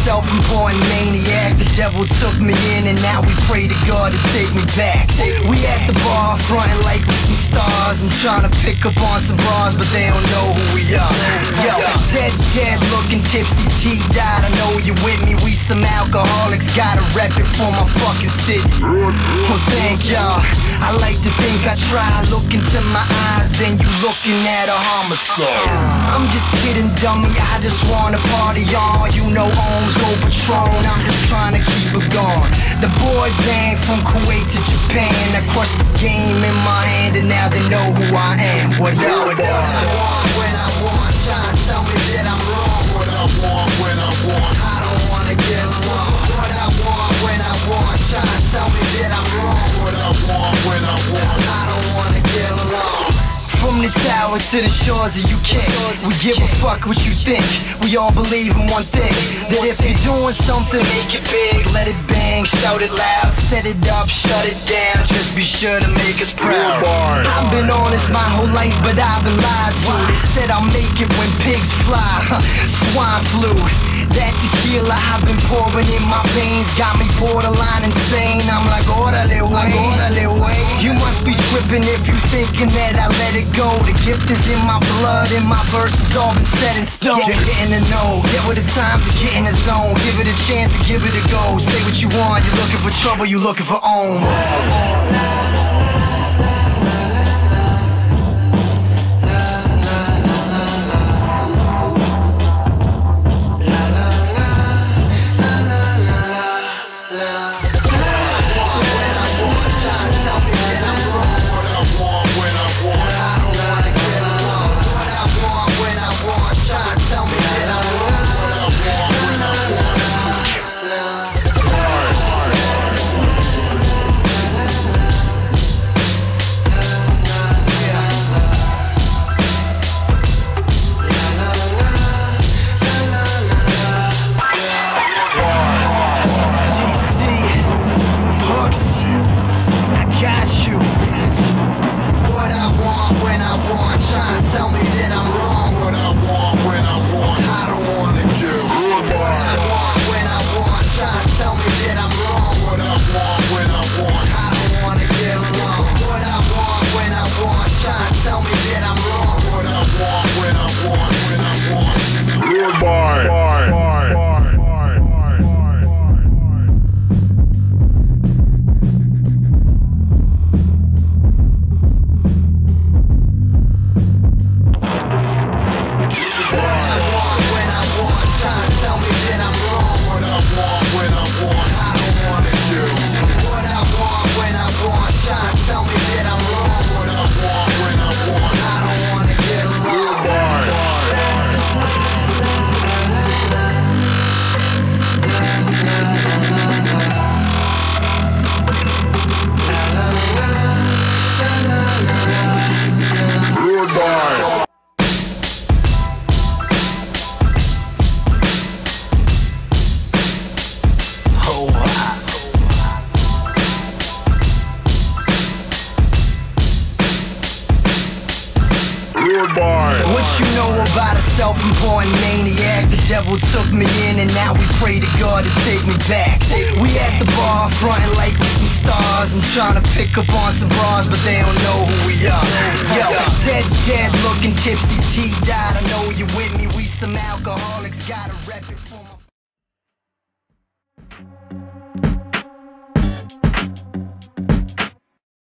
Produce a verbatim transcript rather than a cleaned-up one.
self-important maniac. The devil took me in and now we pray to God to take me back. We at the bar frontin' like we some stars and trying to pick up on some bras, but they don't know who we are. Yo, Zed's dead looking tipsy, T died, I know you with me. We some alcoholics, gotta rep it for my fucking city. Well, thank y'all. I like to think I try. Look into my eyes, then you looking at a homicide. I'm just kidding, dummy, I just wanna party on. You know Ohms, no Patron, I'm just trying to keep it going. The boy band from Kuwait to Japan, I crushed the game in my hand and now they know who I am. What up? What I want when I want, try to tell me that I'm wrong. What I want when I want, I don't wanna get along. What I want when I want, try to tell me that I'm wrong. What I want when I want, I don't wanna get along. From the tower to the shores of U K, we give a fuck what you think. We all believe in one thing, that if you're doing something, make it big. Let it bang, shout it loud, set it up, shut it down. Just be sure to make us proud. I've been honest my whole life, but I've been lied to. They said I'll make it when pigs fly. Swine flu. That tequila I've been pouring in my veins got me borderline insane. I'm like, orderly way, orderly way. You must be tripping if you thinking that I let it go. The gift is in my blood and my verses all been set in stone. Get in the know, get with the times and get in the zone. Give it a chance and give it a go. Say what you want, you're looking for trouble, you're looking for ohms. What you know about a self-important maniac? The devil took me in and now we pray to God to take me back. We at the bar frontin' like we some stars and trying to pick up on some bras, but they don't know who we are. Yo, Zed's dead looking tipsy, T died, I know you with me. We some alcoholics, gotta rep it for my